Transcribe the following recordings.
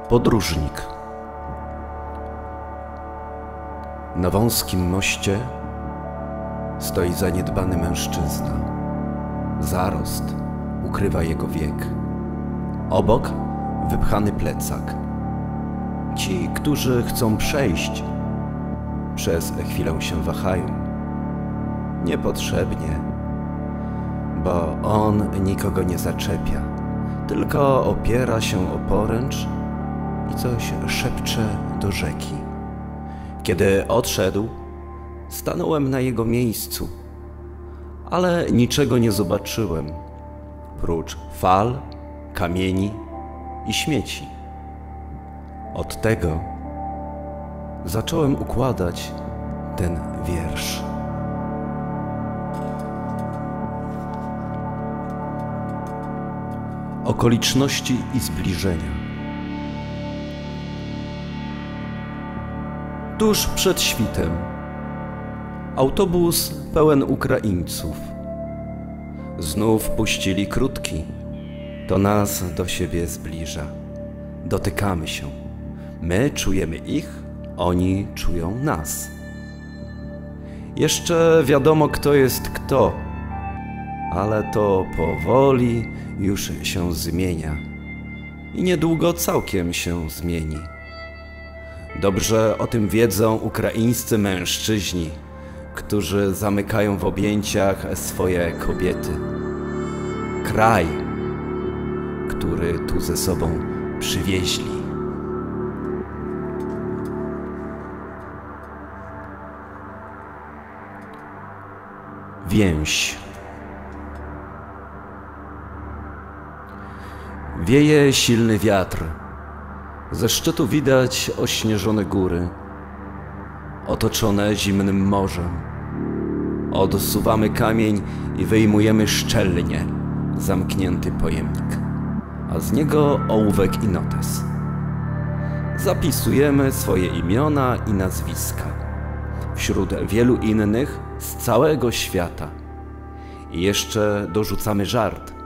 Podróżnik. Na wąskim moście stoi zaniedbany mężczyzna. Zarost ukrywa jego wiek. Obok wypchany plecak. Ci, którzy chcą przejść, przez chwilę się wahają. Niepotrzebnie, bo on nikogo nie zaczepia, tylko opiera się o poręcz i coś szepcze do rzeki. Kiedy odszedł, stanąłem na jego miejscu, ale niczego nie zobaczyłem, prócz fal, kamieni i śmieci. Od tego zacząłem układać ten wiersz. Okoliczności i zbliżenia. Tuż przed świtem autobus pełen Ukraińców. Znów puścili krótki. To nas do siebie zbliża. Dotykamy się. My czujemy ich, oni czują nas. Jeszcze wiadomo, kto jest kto, ale to powoli już się zmienia i niedługo całkiem się zmieni. Dobrze o tym wiedzą ukraińscy mężczyźni, którzy zamykają w objęciach swoje kobiety. Kraj, który tu ze sobą przywieźli. Więź. Wieje silny wiatr. Ze szczytu widać ośnieżone góry, otoczone zimnym morzem. Odsuwamy kamień i wyjmujemy szczelnie zamknięty pojemnik, a z niego ołówek i notes. Zapisujemy swoje imiona i nazwiska wśród wielu innych z całego świata. I jeszcze dorzucamy żart.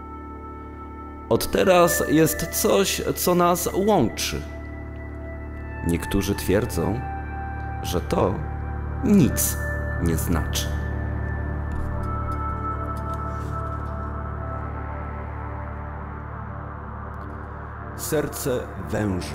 Od teraz jest coś, co nas łączy. Niektórzy twierdzą, że to nic nie znaczy. Serce węża.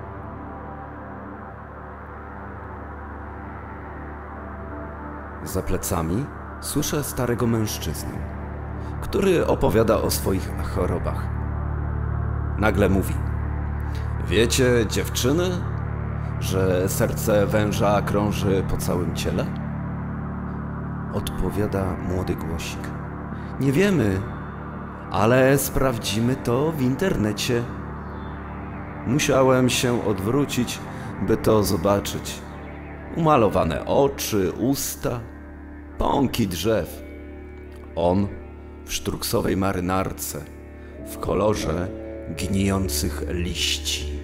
Za plecami słyszę starego mężczyznę, który opowiada o swoich chorobach. Nagle mówi: wiecie, dziewczyny, że serce węża krąży po całym ciele? Odpowiada młody głosik: nie wiemy, ale sprawdzimy to w internecie. Musiałem się odwrócić, by to zobaczyć. Umalowane oczy, usta, pąki drzew. On w sztruksowej marynarce, w kolorze gnijących liści.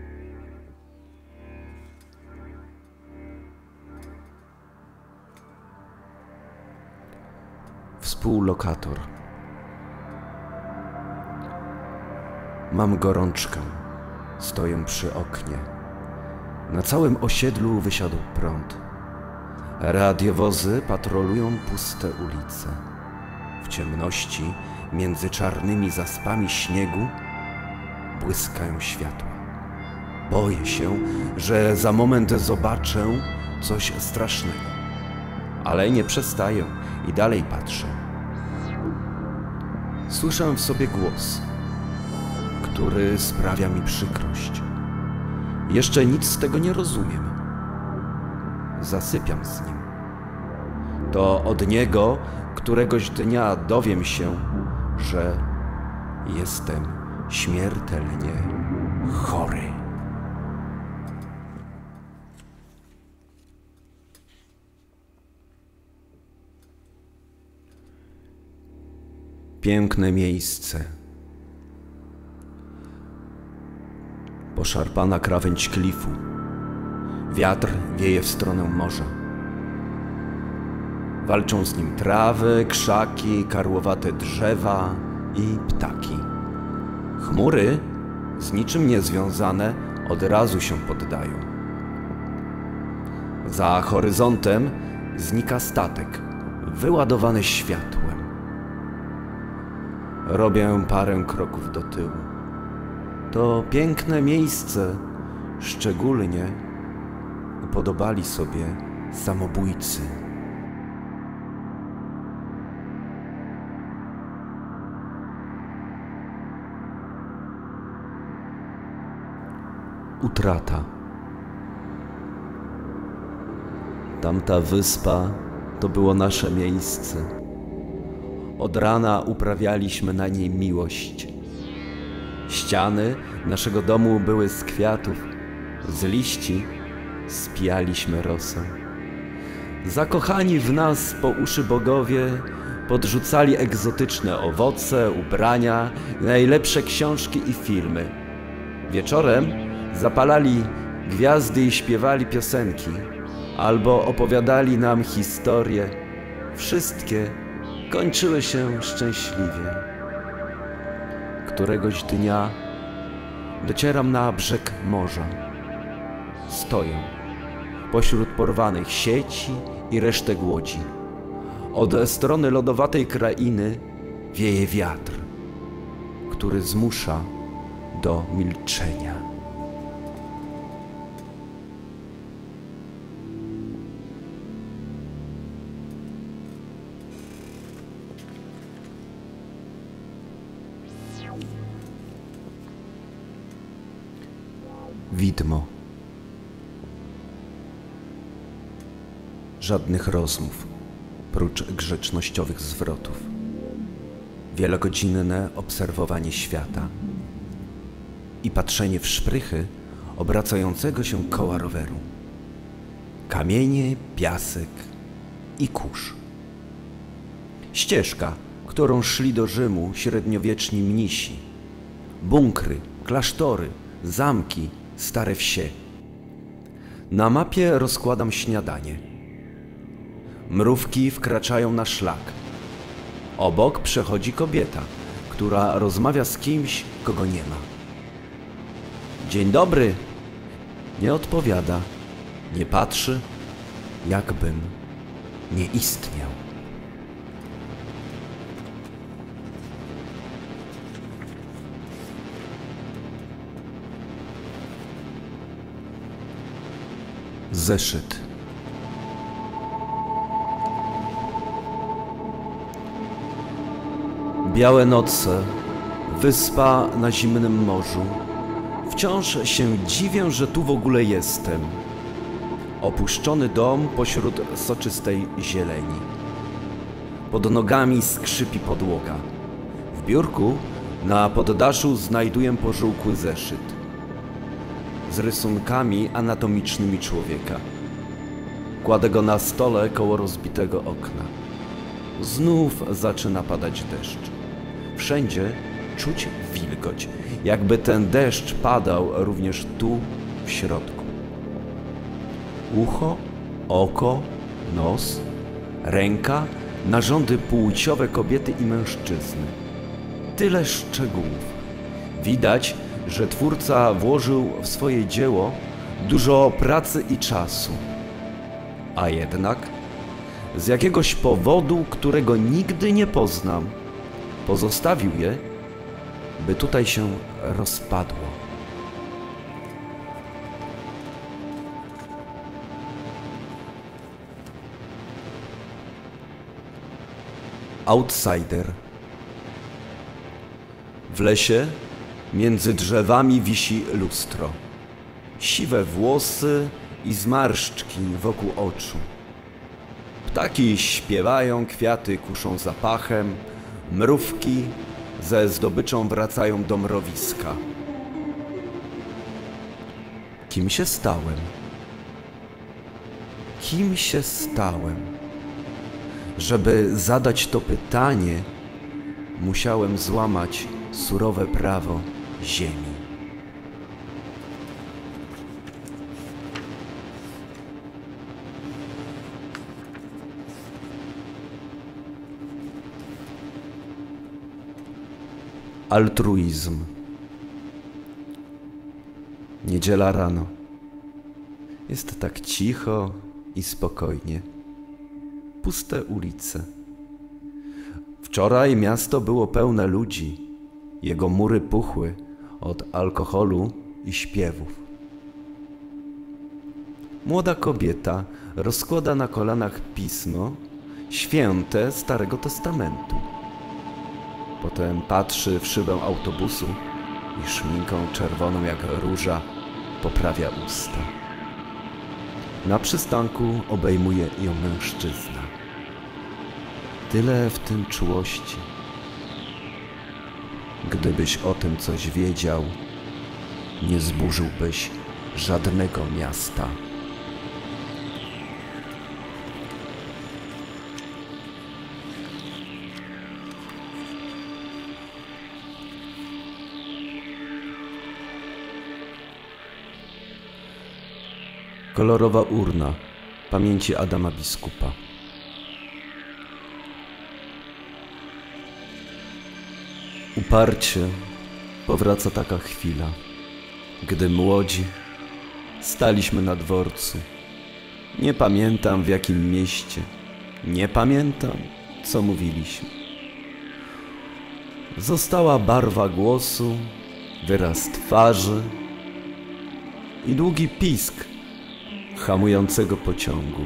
Współlokator. Mam gorączkę. Stoję przy oknie. Na całym osiedlu wysiadł prąd. Radiowozy patrolują puste ulice. W ciemności, między czarnymi zaspami śniegu, błyskają światła. Boję się, że za moment zobaczę coś strasznego. Ale nie przestaję i dalej patrzę. Słyszę w sobie głos, który sprawia mi przykrość. Jeszcze nic z tego nie rozumiem. Zasypiam z nim. To od niego któregoś dnia dowiem się, że jestem śmiertelnie chory. Piękne miejsce. Poszarpana krawędź klifu. Wiatr wieje w stronę morza. Walczą z nim trawy, krzaki, karłowate drzewa i ptaki. Chmury z niczym niezwiązane, od razu się poddają. Za horyzontem znika statek, wyładowany światłem. Robię parę kroków do tyłu. To piękne miejsce szczególnie upodobali sobie samobójcy. Utrata. Tamta wyspa to było nasze miejsce. Od rana uprawialiśmy na niej miłość. Ściany naszego domu były z kwiatów, z liści spijaliśmy rosę. Zakochani w nas po uszy bogowie podrzucali egzotyczne owoce, ubrania, najlepsze książki i filmy. Wieczorem zapalali gwiazdy i śpiewali piosenki, albo opowiadali nam historie. Wszystkie kończyły się szczęśliwie. Któregoś dnia docieram na brzeg morza. Stoję pośród porwanych sieci i resztek łodzi. Od strony lodowatej krainy wieje wiatr, który zmusza do milczenia. Widmo. Żadnych rozmów, prócz grzecznościowych zwrotów. Wielogodzinne obserwowanie świata i patrzenie w szprychy obracającego się koła roweru. Kamienie, piasek i kurz. Ścieżka, którą szli do Rzymu średniowieczni mnisi. Bunkry, klasztory, zamki, stare wsie. Na mapie rozkładam śniadanie. Mrówki wkraczają na szlak. Obok przechodzi kobieta, która rozmawia z kimś, kogo nie ma. Dzień dobry. Nie odpowiada, nie patrzy, jakbym nie istniał. Zeszyt. Białe noce, wyspa na zimnym morzu. Wciąż się dziwię, że tu w ogóle jestem. Opuszczony dom pośród soczystej zieleni. Pod nogami skrzypi podłoga. W biurku na poddaszu znajduję pożółkły zeszyt z rysunkami anatomicznymi człowieka. Kładę go na stole koło rozbitego okna. Znów zaczyna padać deszcz. Wszędzie czuć wilgoć, jakby ten deszcz padał również tu, w środku. Ucho, oko, nos, ręka, narządy płciowe kobiety i mężczyzny. Tyle szczegółów. Widać, że twórca włożył w swoje dzieło dużo pracy i czasu. A jednak z jakiegoś powodu, którego nigdy nie poznam, pozostawił je, by tutaj się rozpadło. Outsider. W lesie między drzewami wisi lustro. Siwe włosy i zmarszczki wokół oczu. Ptaki śpiewają, kwiaty kuszą zapachem, mrówki ze zdobyczą wracają do mrowiska. Kim się stałem? Kim się stałem? Żeby zadać to pytanie, musiałem złamać surowe prawo ziemi. Altruizm. Niedziela rano. Jest tak cicho i spokojnie. Puste ulice. Wczoraj miasto było pełne ludzi. Jego mury puchły od alkoholu i śpiewów. Młoda kobieta rozkłada na kolanach pismo święte Starego Testamentu. Potem patrzy w szybę autobusu i szminką czerwoną jak róża poprawia usta. Na przystanku obejmuje ją mężczyzna. Tyle w tym czułości. Gdybyś o tym coś wiedział, nie zburzyłbyś żadnego miasta. Kolorowa urna pamięci Adama Biskupa. Uparcie powraca taka chwila, gdy młodzi staliśmy na dworcu. Nie pamiętam w jakim mieście, nie pamiętam co mówiliśmy. Została barwa głosu, wyraz twarzy i długi pisk hamującego pociągu.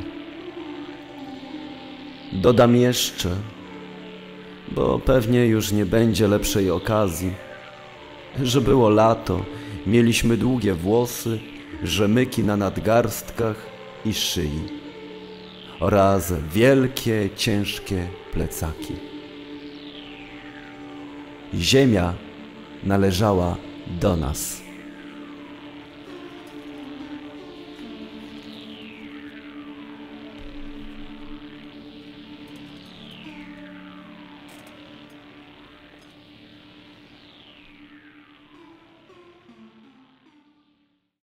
Dodam jeszcze, bo pewnie już nie będzie lepszej okazji, że było lato, mieliśmy długie włosy, rzemyki na nadgarstkach i szyi oraz wielkie, ciężkie plecaki. Ziemia należała do nas.